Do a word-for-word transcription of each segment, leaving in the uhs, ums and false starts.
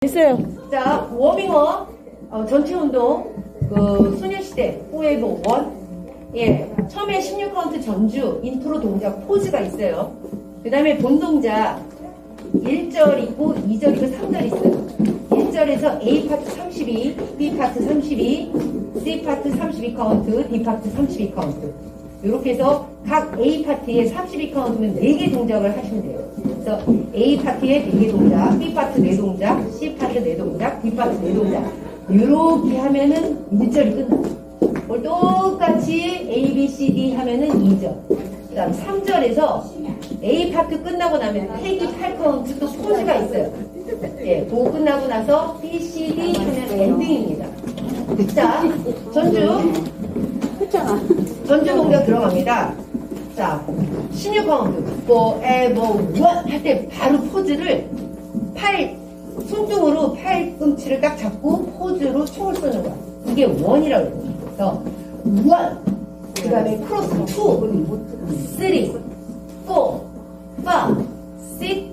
됐어요. 자, 워밍업, 어, 전체 운동, 그, 소녀시대, 포에버 원. 예, 처음에 십육 카운트 전주, 인트로 동작, 포즈가 있어요. 그 다음에 본 동작, 일 절 있고, 이 절 있고, 삼 절 있어요. 일 절에서 A 파트 삼십이, B 파트 삼십이, C 파트 삼십이 카운트, D 파트 삼십이 카운트. 이렇게 해서 각 A 파트에 삼십이 카운트면 네 개 동작을 하시면 돼요. 그래서 A 파트에 네 개 동작, B 파트 네 동작, C 파트 네 동작, D 파트 네 동작. 이렇게 하면은 일 절이 끝나요. 똑같이 A, B, C, D 하면은 이 절. 그 다음 삼 절에서 A 파트 끝나고 나면 태기 팔 카운트 또 포즈가 있어요. 예, 그거 끝나고 나서 B, C, D 하면 엔딩입니다. 자, 전주. 했잖아. 전주 동작 들어갑니다. 자, 십육 카운트. forever one 할 때 바로 포즈를 팔, 손등으로 팔꿈치를 딱 잡고 포즈로 총을 쏘는 거야. 이게 원이라고 해요. 그래서 원, 그 다음에 크로스 투, 쓰리, 포, 파이브, 식스,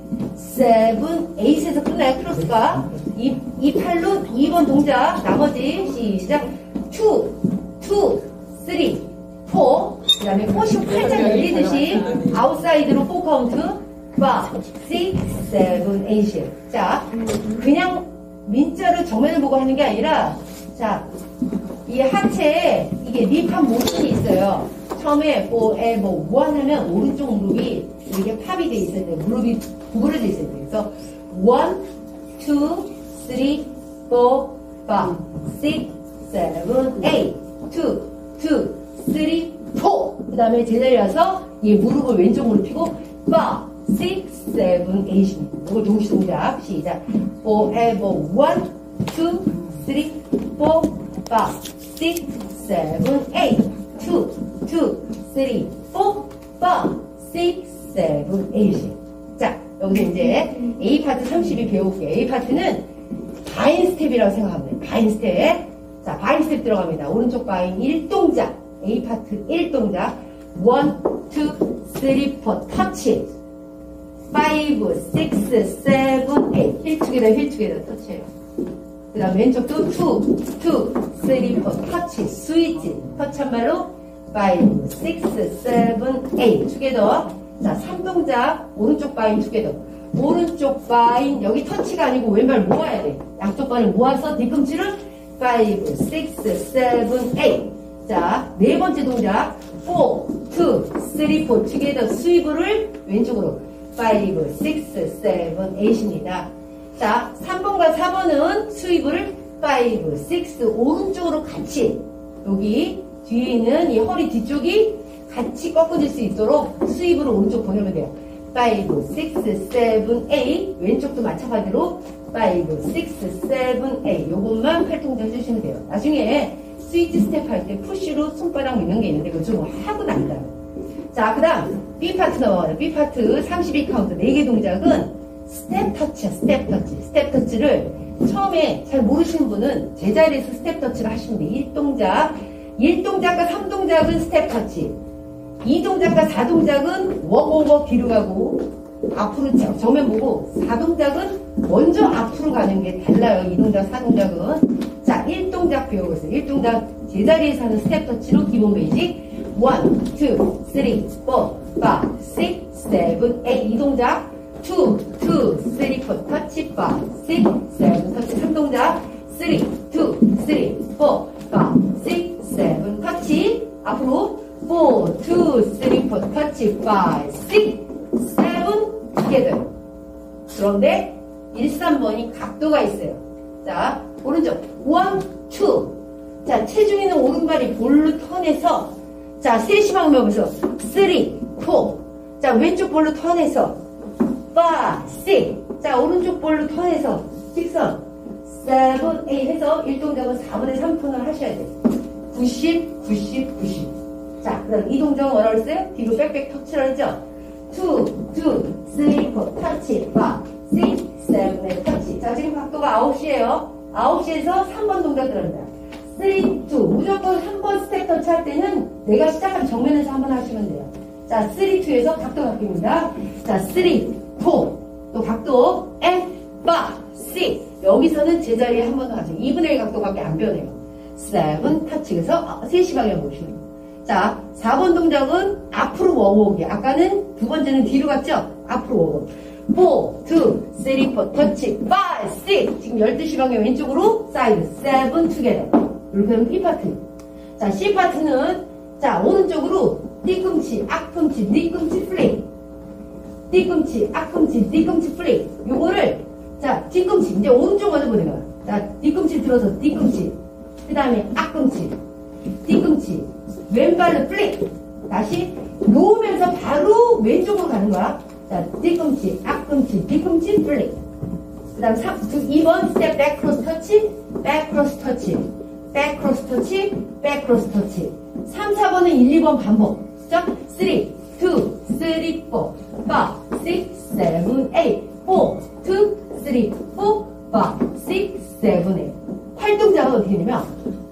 세븐, 에잇에서 끝나요. 크로스가. 이, 이 팔로 이 번 동작. 나머지 시작. 투, 투, 쓰리, 포. 그 다음에 꽃이 팔짝 열리듯이 아웃사이드로 포 카운트. 파이브, 식스, 세븐, 에잇. 자, 그냥 민자를 정면을 보고 하는 게 아니라, 자, 이 하체에 이게 립한 모션이 있어요. 처음에 forever one 하면 오른쪽 무릎이 이렇게 팝이 돼 있어야 돼요. 무릎이 구부러져 있어야 돼요. 그래서 one, two, three, four, five, six, seven, eight, two, two, three, four. 그 다음에 제자리에 와서 이 무릎을 왼쪽 무릎 펴고 five, six, seven, eight입니다. 이걸 동시 동작 시작. forever one, two, three, four, five, six, seven, eight, two, two, three, four, five, six, seven, eight. 자, 여기서 이제 A 파트 삼십이 배워볼게요. A 파트는 바인 스텝이라고 생각하면 돼요. 바인 스텝. 자, 바인 스텝 들어갑니다. 오른쪽 바인 일 동작. A 파트 일 동작. one, two, three, four, 터치. five, six, seven, eight. 힐 투게더, 힐 투게더, 터치예요. 그 다음 왼쪽도 투, 투, 쓰리, 포, 터치, 스위치, 터치 한 발로 파이브, 식스, 세븐, 에잇, 투게더. 자, 삼 동작, 오른쪽 바인 투게더. 오른쪽 바인, 여기 터치가 아니고 왼발 모아야 돼. 양쪽 발을 모아서 뒤꿈치를 파이브, 식스, 세븐, 에잇. 자, 네 번째 동작, 포, 투, 쓰리, 포, 투게더, 스위브를 왼쪽으로 파이브, 식스, 세븐, 에잇입니다. 자, 삼 번과 사 번은 스위브를 파이브, 식스, 오른쪽으로 같이 여기 뒤에 있는 이 허리 뒤쪽이 같이 꺾어질 수 있도록 스위브를 오른쪽 보내면 돼요. 파이브, 식스, 세븐, 에잇. 왼쪽도 마찬가지로 파이브, 식스, 세븐, 에잇. 요것만 팔동작 해주시면 돼요. 나중에 스위치 스텝 할 때 푸쉬로 손바닥 미는 게 있는데 그거 좀 하고 난다. 자, 그 다음 B 파트 넘어가요. B 파트 삼십이 카운트 네 개 동작은 스텝 터치야, 스텝 터치. 스텝 터치를 처음에 잘 모르시는 분은 제자리에서 스텝 터치를 하시면 돼요. 일 동작, 일 동작과 삼 동작은 스텝 터치. 이 동작과 사 동작은 워크오버 뒤로 가고 앞으로 정면 보고 사 동작은 먼저 앞으로 가는 게 달라요. 이 동작, 사 동작은. 자, 일 동작 배워보세요. 일 동작 제자리에서 하는 스텝 터치로 기본 베이직. 원, 투, 쓰리, 포, 파이브, 식스, 세븐, 에잇. 이 동작. 투, 투, 쓰리, 포, 터치, 파이브, 식스, 세븐, 터치, 삼 동작, 쓰리, 투, 쓰리, 포, 파이브, 식스, 세븐, 터치, 앞으로, 포, 투, 쓰리, 포, 터치, 파이브, 식스, 세븐, together. 그런데 일, 삼 번이 각도가 있어요. 자, 오른쪽, 원, 투. 자, 체중 있는 오른발이 볼로 턴해서, 자, 셋이 방면 보면서, 쓰리, 포. 자, 왼쪽 볼로 턴해서, 파이브, 식스. 자, 오른쪽 볼로 턴해서 직선 세븐, 에잇 해서 일 동작은 사분의 삼 턴을 하셔야 돼요. 구십, 구십, 구십. 자, 그 다음 이 동작은 뭐라고 했어요? 뒤로 빽빽 터치를 했죠? 투, 투, 쓰리, 포, 터치, 파이브, 식스, 세븐, 에잇, 터치. 자, 지금 각도가 아홉 시예요. 아홉 시에서 삼 번 동작 들어갑니다. 쓰리, 투. 무조건 삼 번 스텝 터치 할 때는 내가 시작한 정면에서 한 번 하시면 돼요. 자, 쓰리, 투에서 각도 바뀝니다. 자, 쓰리, 포. 또 각도, and, 파이브, 식스, 여기서는 제자리에 한 번 더 가죠. 이분의 일 각도밖에 안 변해요. 세븐 터치. 그래서 세 시 방향 보시면 돼요. 자, 사 번 동작은 앞으로 워워기. 아까는 두 번째는 뒤로 갔죠? 앞으로 워워. 사, 이, 삼, 사, 터치, 오, 육. 지금 열두 시 방향 왼쪽으로 사이드. 칠, 투게더. 이렇게 하면 B 파트. 자, C 파트는 자, 오른쪽으로 뒤꿈치, 앞꿈치, 뒤꿈치 플레이. 뒤꿈치, 앞꿈치, 뒤꿈치 플레이. 요거를 자, 뒤꿈치. 이제 오른쪽 먼저 보내가. 자, 뒤꿈치 들어서 뒤꿈치. 그 다음에 앞꿈치. 뒤꿈치. 왼발로 플레이. 다시 놓으면서 바로 왼쪽으로 가는 거야. 자, 뒤꿈치, 앞꿈치, 뒤꿈치 플레이. 그 다음 이 번 스텝 백 크로스 터치, 백 크로스 터치, 백 크로스 터치, 백 크로스 터치. 삼, 사 번은 일, 이 번 반복. 자, 삼, 이, 삼, 사, 육, 칠, 팔, 칠, 칠, 삼, 삼, 이, 삼, 육, 칠, 팔. 활동작은 어떻게 되냐면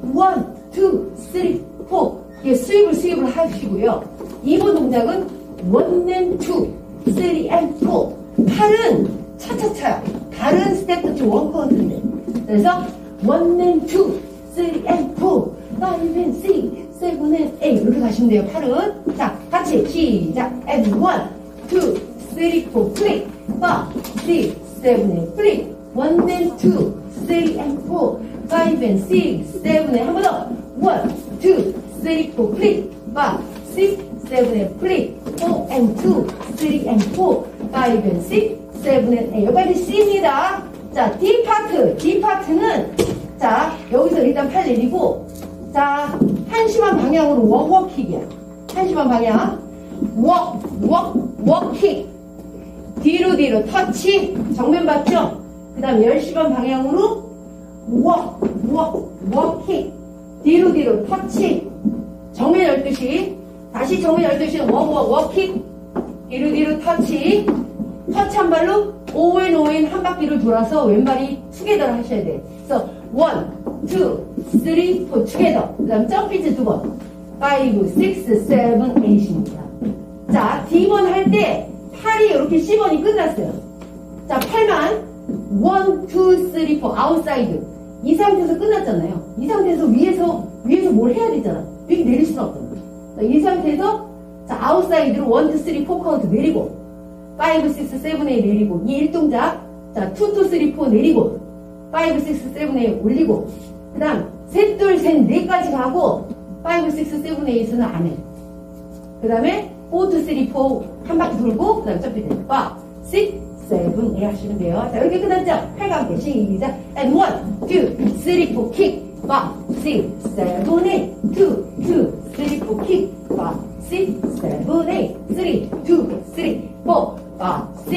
일, 이, 삼, 사. 이게 스윕을 스윕을 하시고요. 이 번 동작은 일 and two, three and four. 팔은 차차차요. 다른 스텝 터치 원 카운트인데. 그래서 일 and two, three and four, five and six, seven and eight 이렇게 가시면 돼요. 팔은. 자, 같이 시작. and one, two, three, four, 플레이. five, six, seven and 플레이. 일 and two, three and four, five and six, seven and 한 번 더. one, two, three, four, 플레이. five, six, seven and 플레이. four and two, three and four, five and six, seven and eight. 여기까지 C입니다. 자, D 파트. D 파트는 자, 여기서 일단 팔 내리고 자, 한심한 방향으로 워워킥이야. 한심한 방향. 워, 워, 워킥. 뒤로 뒤로 터치. 정면 봤죠? 그 다음 열 시 반 방향으로 워, 워, 워킥. 뒤로 뒤로 터치. 정면 열두 시. 다시 정면 열두 시는 워, 워, 워킥. 뒤로 뒤로 터치. 터치 한 발로 오엔 오엔 한 바퀴를 돌아서 왼발이 투게더를 하셔야 돼. 그래서 일, 이, 삼, 사 투게더. 그 다음 점피즈 두 번. 오, 육, 칠, 팔입니다. 자, D번 할 때 팔이 이렇게 C번이 끝났어요. 자, 팔만 일, 이, 삼, 사 아웃사이드. 이 상태에서 끝났잖아요. 이 상태에서 위에서 위에서 뭘 해야 되잖아. 여기 내릴 수는 없잖아. 자, 이 상태에서 자, 아웃사이드로 일, 이, 삼, 사 카운트 내리고 오, 육, 칠, 팔, 에잇 내리고 이 일동작. 자, 이, 이, 삼, 사 내리고 오, 육, 칠, 팔, 에잇 올리고 그 다음 셋, 둘, 셋, 넷까지 가고 오, 육, 칠, 팔, 에잇은 안 해. 그 다음에 사, 이, 삼, 사 한 바퀴 돌고 그 다음 점프 돼. 오, 육, 칠, 에잇 하시면 돼요. 자, 이렇게 끝났죠? 팔과 함께 시작. and 일, 이, 삼, 사 킥. 오, 육, 칠, 팔, 에잇 이, 이, 삼, 사 킥. 오, 육, 칠, 팔, 에잇 삼, 이, 삼, 사, 오, 육, 칠, 팔, 에잇 사, 이, 삼,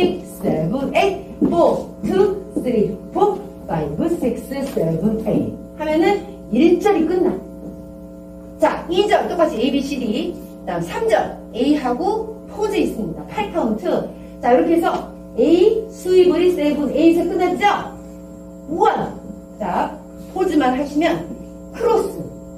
사, 오, 육, 칠, 팔, 에잇 하면은 일 절이 끝나. 자, 이 절 똑같이 A, B, C, D. 그 다음 삼 절 A하고 포즈 있습니다. 팔 카운트. 자, 이렇게 해서 A, 스위블이 칠, 에잇에서 끝났죠? 일. 자, 포즈만 하시면 크로스.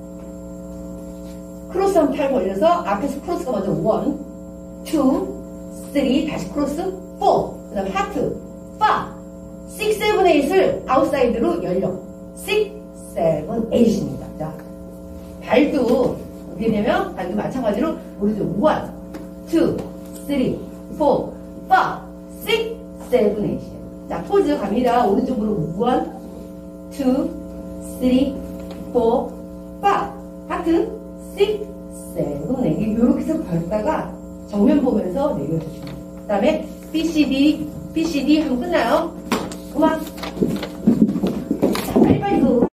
크로스 한 팔 벌려서 앞에서 크로스가 먼저 일, 이, 삼, 다시 크로스, 사, 그 다음 하트, 오, 육, 칠, 에잇을 아웃사이드로 열려. 육, 칠, 에잇입니다. 자, 발도 어떻게 되면 발도 마찬가지로 오른쪽 일, 이, 삼, 사, 오, 육, 칠, 에잇이에요. 자, 포즈 갑니다. 오른쪽으로 일, 이, 삼, 사, 오, 하트, 육, 칠, 에잇 이렇게 해서 밟다가 정면 보면서 내려주시면 그 다음에 B, C, D, B, C, D 하면 끝나요. 그만.